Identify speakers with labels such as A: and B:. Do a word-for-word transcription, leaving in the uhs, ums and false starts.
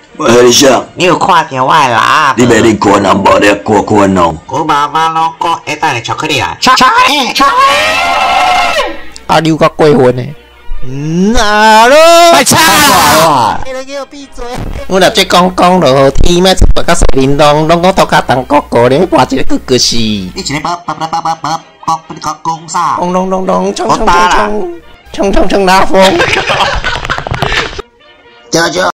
A: 我和你讲，
B: 你有看到我啦？
A: 你袂啉可能无咧过可能。
B: 我妈妈老公会带你巧克力啊？巧克力，巧克力。
C: 阿刘个过分呢？哪咯？太差了！你给我闭嘴！我若这讲讲落，天咩白甲水玲珑，拢讲头壳当哥哥咧，跋一个哥哥死。
B: 你一日啵啵啵啵啵啵啵，你讲讲啥？
C: 咚咚咚咚，冲冲冲冲冲冲冲拉风。
B: 舅舅。